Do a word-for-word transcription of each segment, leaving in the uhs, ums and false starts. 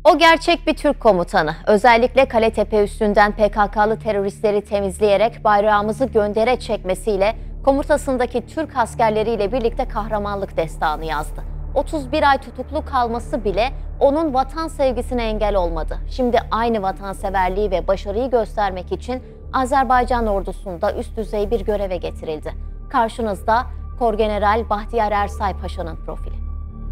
O gerçek bir Türk komutanı. Özellikle Kaletepe üstünden P K K'lı teröristleri temizleyerek bayrağımızı göndere çekmesiyle komutasındaki Türk askerleriyle birlikte kahramanlık destanı yazdı. otuz bir ay tutuklu kalması bile onun vatan sevgisine engel olmadı. Şimdi aynı vatanseverliği ve başarıyı göstermek için Azerbaycan ordusunda üst düzey bir göreve getirildi. Karşınızda Korgeneral Bahtiyar Ersay Paşa'nın profili.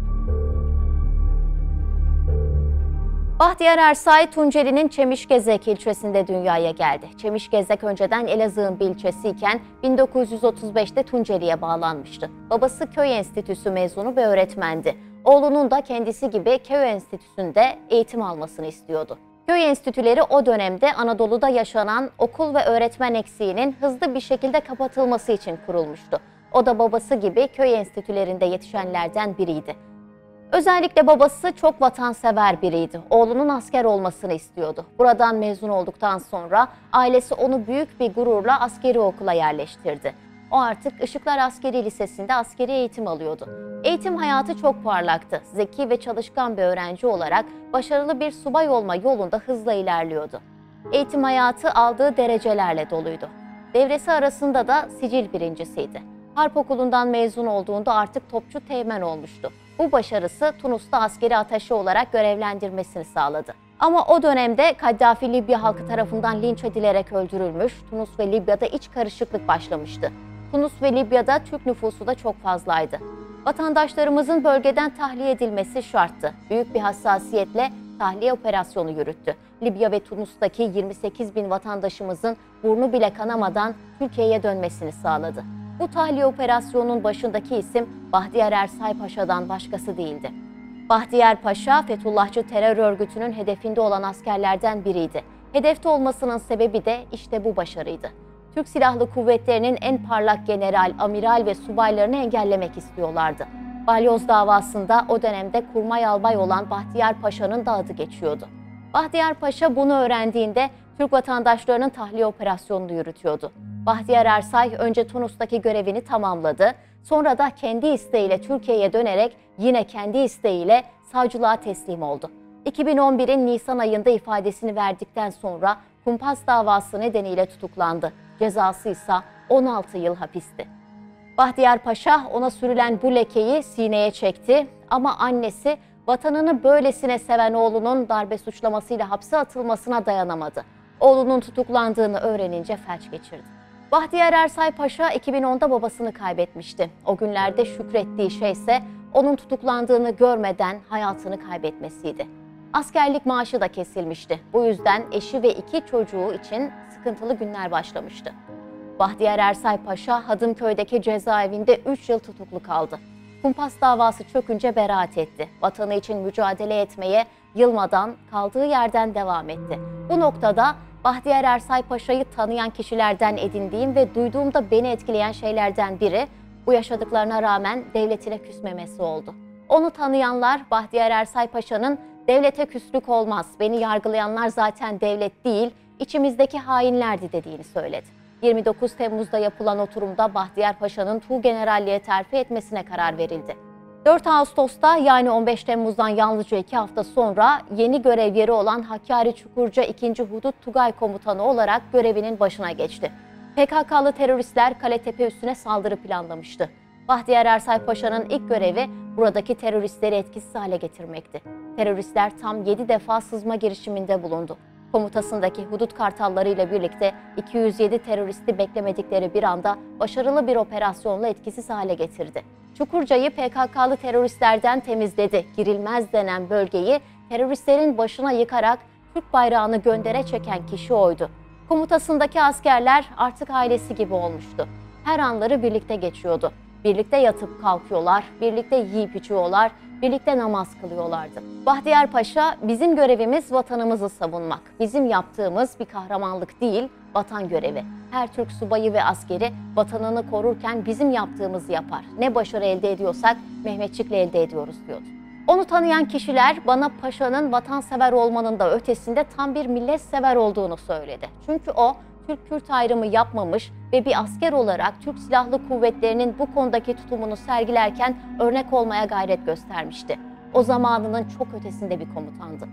Bahtiyar Ersay, Tunceli'nin Çemişgezek ilçesinde dünyaya geldi. Çemişgezek önceden Elazığ'ın bir ilçesiyken bin dokuz yüz otuz beşte Tunceli'ye bağlanmıştı. Babası köy enstitüsü mezunu ve öğretmendi. Oğlunun da kendisi gibi köy enstitüsünde eğitim almasını istiyordu. Köy enstitüleri o dönemde Anadolu'da yaşanan okul ve öğretmen eksiğinin hızlı bir şekilde kapatılması için kurulmuştu. O da babası gibi köy enstitülerinde yetişenlerden biriydi. Özellikle babası çok vatansever biriydi. Oğlunun asker olmasını istiyordu. Buradan mezun olduktan sonra ailesi onu büyük bir gururla askeri okula yerleştirdi. O artık Işıklar Askeri Lisesi'nde askeri eğitim alıyordu. Eğitim hayatı çok parlaktı. Zeki ve çalışkan bir öğrenci olarak başarılı bir subay olma yolunda hızla ilerliyordu. Eğitim hayatı aldığı derecelerle doluydu. Devresi arasında da sicil birincisiydi. Harp Okulu'ndan mezun olduğunda artık topçu teğmen olmuştu. Bu başarısı Tunus'ta askeri ataşe olarak görevlendirmesini sağladı. Ama o dönemde Kaddafi Libya halkı tarafından linç edilerek öldürülmüş, Tunus ve Libya'da iç karışıklık başlamıştı. Tunus ve Libya'da Türk nüfusu da çok fazlaydı. Vatandaşlarımızın bölgeden tahliye edilmesi şarttı. Büyük bir hassasiyetle tahliye operasyonu yürüttü. Libya ve Tunus'taki yirmi sekiz bin vatandaşımızın burnu bile kanamadan Türkiye'ye dönmesini sağladı. Bu tahliye operasyonunun başındaki isim Bahtiyar Ersay Paşa'dan başkası değildi. Bahtiyar Paşa, Fethullahçı terör örgütünün hedefinde olan askerlerden biriydi. Hedefte olmasının sebebi de işte bu başarıydı. Türk Silahlı Kuvvetleri'nin en parlak general, amiral ve subaylarını engellemek istiyorlardı. Balyoz davasında o dönemde kurmay albay olan Bahtiyar Paşa'nın da adı geçiyordu. Bahtiyar Paşa bunu öğrendiğinde Türk vatandaşlarının tahliye operasyonunu yürütüyordu. Bahtiyar Ersay önce Tunus'taki görevini tamamladı. Sonra da kendi isteğiyle Türkiye'ye dönerek yine kendi isteğiyle savcılığa teslim oldu. iki bin on birin Nisan ayında ifadesini verdikten sonra kumpas davası nedeniyle tutuklandı. Cezası ise on altı yıl hapisti. Bahtiyar Paşa ona sürülen bu lekeyi sineye çekti ama annesi vatanını böylesine seven oğlunun darbe suçlamasıyla hapse atılmasına dayanamadı. Oğlunun tutuklandığını öğrenince felç geçirdi. Bahtiyar Ersay Paşa iki bin onda babasını kaybetmişti. O günlerde şükrettiği şey ise onun tutuklandığını görmeden hayatını kaybetmesiydi. Askerlik maaşı da kesilmişti. Bu yüzden eşi ve iki çocuğu için sıkıntılı günler başlamıştı. Bahtiyar Ersay Paşa Hadımköy'deki cezaevinde üç yıl tutuklu kaldı. Kumpas davası çökünce beraat etti. Vatanı için mücadele etmeye yılmadan kaldığı yerden devam etti. Bu noktada Bahtiyar Ersay Paşa'yı tanıyan kişilerden edindiğim ve duyduğumda beni etkileyen şeylerden biri bu yaşadıklarına rağmen devletine küsmemesi oldu. Onu tanıyanlar Bahtiyar Ersay Paşa'nın devlete küslük olmaz, beni yargılayanlar zaten devlet değil, içimizdeki hainlerdi dediğini söyledi. yirmi dokuz Temmuz'da yapılan oturumda Bahtiyar Paşa'nın Tuğgeneralliğe terfi etmesine karar verildi. dört Ağustos'ta yani on beş Temmuz'dan yalnızca iki hafta sonra yeni görev yeri olan Hakkari Çukurca ikinci. Hudut Tugay Komutanı olarak görevinin başına geçti. P K K'lı teröristler Kaletepe üssüne saldırı planlamıştı. Bahtiyar Ersay Paşa'nın ilk görevi buradaki teröristleri etkisiz hale getirmekti. Teröristler tam yedi defa sızma girişiminde bulundu. Komutasındaki hudut kartalları ile birlikte iki yüz yedi teröristi beklemedikleri bir anda başarılı bir operasyonla etkisiz hale getirdi. Çukurca'yı P K K'lı teröristlerden temizledi. Girilmez denen bölgeyi teröristlerin başına yıkarak Türk bayrağını göndere çeken kişi oydu. Komutasındaki askerler artık ailesi gibi olmuştu. Her anları birlikte geçiyordu. Birlikte yatıp kalkıyorlar, birlikte yiyip içiyorlar, birlikte namaz kılıyorlardı. Bahtiyar Paşa, bizim görevimiz vatanımızı savunmak. Bizim yaptığımız bir kahramanlık değil, vatan görevi. Her Türk subayı ve askeri vatanını korurken bizim yaptığımızı yapar. Ne başarı elde ediyorsak Mehmetçik'le elde ediyoruz diyordu. Onu tanıyan kişiler bana Paşa'nın vatansever olmanın da ötesinde tam bir milletsever olduğunu söyledi. Çünkü o Türk-Kürt ayrımı yapmamış ve bir asker olarak Türk Silahlı Kuvvetleri'nin bu konudaki tutumunu sergilerken örnek olmaya gayret göstermişti. O zamanının çok ötesinde bir komutandı.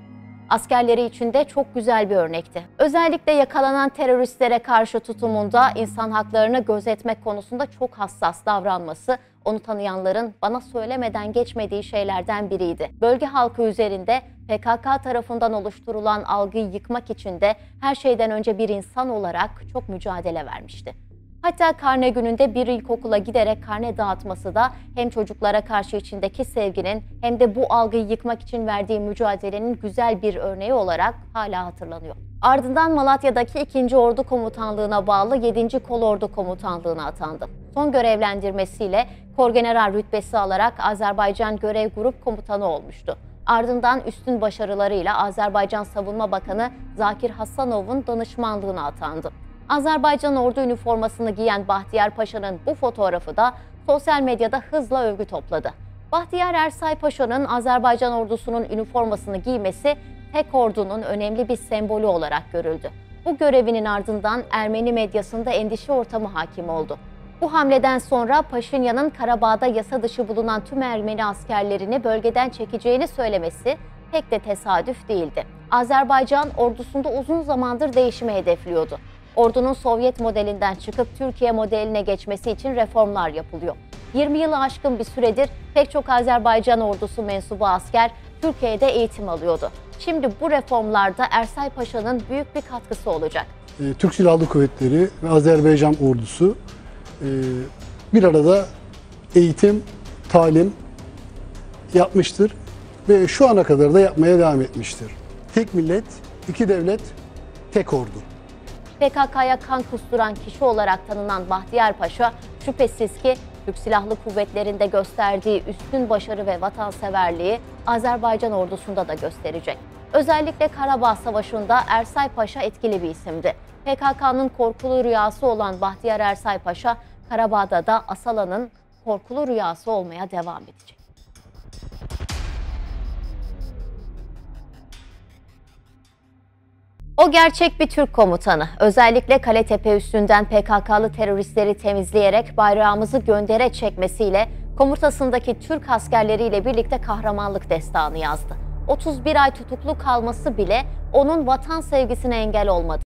Askerleri için de çok güzel bir örnekti. Özellikle yakalanan teröristlere karşı tutumunda insan haklarını gözetmek konusunda çok hassas davranması, onu tanıyanların bana söylemeden geçmediği şeylerden biriydi. Bölge halkı üzerinde P K K tarafından oluşturulan algıyı yıkmak için de her şeyden önce bir insan olarak çok mücadele vermişti. Hatta karne gününde bir ilkokula giderek karne dağıtması da hem çocuklara karşı içindeki sevginin hem de bu algıyı yıkmak için verdiği mücadelenin güzel bir örneği olarak hala hatırlanıyor. Ardından Malatya'daki ikinci. Ordu Komutanlığı'na bağlı yedinci. Kolordu Komutanlığı'na atandı. Son görevlendirmesiyle Korgeneral rütbesi alarak Azerbaycan Görev Grup Komutanı olmuştu. Ardından üstün başarılarıyla Azerbaycan Savunma Bakanı Zakir Hasanov'un danışmanlığına atandı. Azerbaycan ordu üniformasını giyen Bahtiyar Paşa'nın bu fotoğrafı da sosyal medyada hızla övgü topladı. Bahtiyar Ersay Paşa'nın Azerbaycan ordusunun üniformasını giymesi tek ordunun önemli bir sembolü olarak görüldü. Bu görevinin ardından Ermeni medyasında endişe ortamı hakim oldu. Bu hamleden sonra Paşinyan'ın Karabağ'da yasa dışı bulunan tüm Ermeni askerlerini bölgeden çekeceğini söylemesi pek de tesadüf değildi. Azerbaycan ordusunda uzun zamandır değişimi hedefliyordu. Ordunun Sovyet modelinden çıkıp Türkiye modeline geçmesi için reformlar yapılıyor. yirmi yılı aşkın bir süredir pek çok Azerbaycan ordusu mensubu asker Türkiye'de eğitim alıyordu. Şimdi bu reformlarda Ersay Paşa'nın büyük bir katkısı olacak. Türk Silahlı Kuvvetleri ve Azerbaycan ordusu bir arada eğitim, talim yapmıştır ve şu ana kadar da yapmaya devam etmiştir. Tek millet, iki devlet, tek ordu. P K K'ya kan kusturan kişi olarak tanınan Bahtiyar Paşa, şüphesiz ki Türk Silahlı Kuvvetleri'nde gösterdiği üstün başarı ve vatanseverliği Azerbaycan ordusunda da gösterecek. Özellikle Karabağ Savaşı'nda Ersay Paşa etkili bir isimdi. P K K'nın korkulu rüyası olan Bahtiyar Ersay Paşa, Karabağ'da da Asala'nın korkulu rüyası olmaya devam edecek. O gerçek bir Türk komutanı. Özellikle Kaletepe üstünden P K K'lı teröristleri temizleyerek bayrağımızı göndere çekmesiyle komutasındaki Türk askerleriyle birlikte kahramanlık destanı yazdı. otuz bir ay tutuklu kalması bile onun vatan sevgisine engel olmadı.